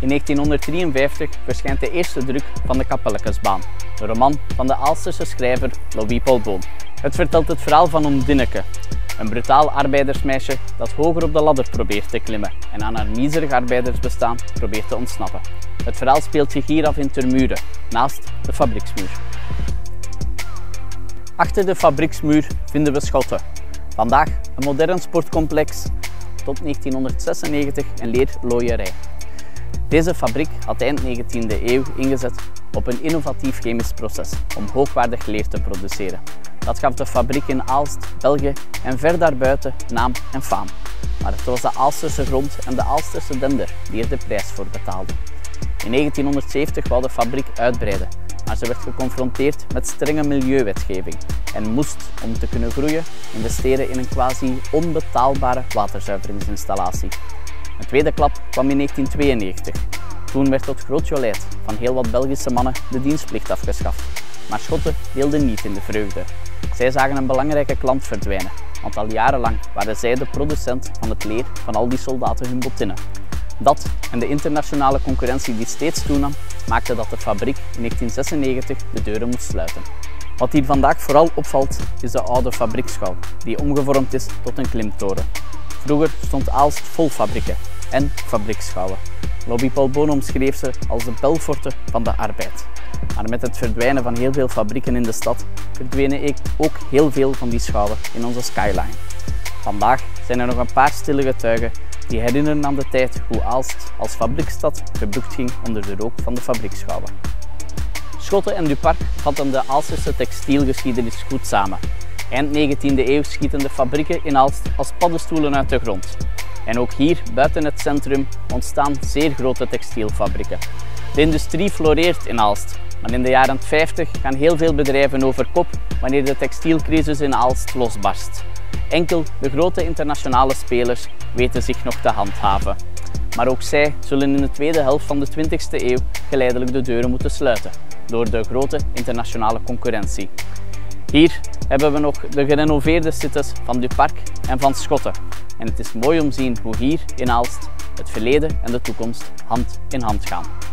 In 1953 verschijnt de eerste druk van de Kapellekesbaan, de roman van de Aalsterse schrijver Louis Paul Boon. Het vertelt het verhaal van Dinneke, een brutaal arbeidersmeisje dat hoger op de ladder probeert te klimmen en aan haar miserig arbeidersbestaan probeert te ontsnappen. Het verhaal speelt zich hier af in Termuren, naast de fabrieksmuur. Achter de fabrieksmuur vinden we Schotten. Vandaag een modern sportcomplex, tot 1996 een leerlooierij. Deze fabriek had eind 19e eeuw ingezet op een innovatief chemisch proces om hoogwaardig leer te produceren. Dat gaf de fabriek in Aalst, België en ver daarbuiten naam en faam. Maar het was de Aalsterse grond en de Aalsterse dender die er de prijs voor betaalden. In 1970 wou de fabriek uitbreiden, maar ze werd geconfronteerd met strenge milieuwetgeving en moest, om te kunnen groeien, investeren in een quasi onbetaalbare waterzuiveringsinstallatie. Een tweede klap kwam in 1992. Toen werd tot groot jolijt van heel wat Belgische mannen de dienstplicht afgeschaft. Maar Schotten deelden niet in de vreugde. Zij zagen een belangrijke klant verdwijnen, want al jarenlang waren zij de producent van het leer van al die soldaten hun bottinnen. Dat en de internationale concurrentie die steeds toenam, maakte dat de fabriek in 1996 de deuren moest sluiten. Wat hier vandaag vooral opvalt is de oude fabrieksschouw, die omgevormd is tot een klimtoren. Vroeger stond Aalst vol fabrieken en fabrieksschouwen. Louis Paul Boon omschreef ze als de Belforte van de arbeid. Maar met het verdwijnen van heel veel fabrieken in de stad verdwenen ook heel veel van die schouwen in onze skyline. Vandaag zijn er nog een paar stille getuigen die herinneren aan de tijd hoe Aalst als fabriekstad gebukt ging onder de rook van de fabrieksschouwen. Schotten en Duparc vatten de Aalsterse textielgeschiedenis goed samen. Eind 19e eeuw schieten de fabrieken in Aalst als paddenstoelen uit de grond. En ook hier, buiten het centrum, ontstaan zeer grote textielfabrieken. De industrie floreert in Aalst, maar in de jaren 50 gaan heel veel bedrijven over kop wanneer de textielcrisis in Aalst losbarst. Enkel de grote internationale spelers weten zich nog te handhaven. Maar ook zij zullen in de tweede helft van de 20e eeuw geleidelijk de deuren moeten sluiten, door de grote internationale concurrentie. Hier hebben we nog de gerenoveerde sites van Duparc en van Schotten. En het is mooi om te zien hoe hier in Aalst het verleden en de toekomst hand in hand gaan.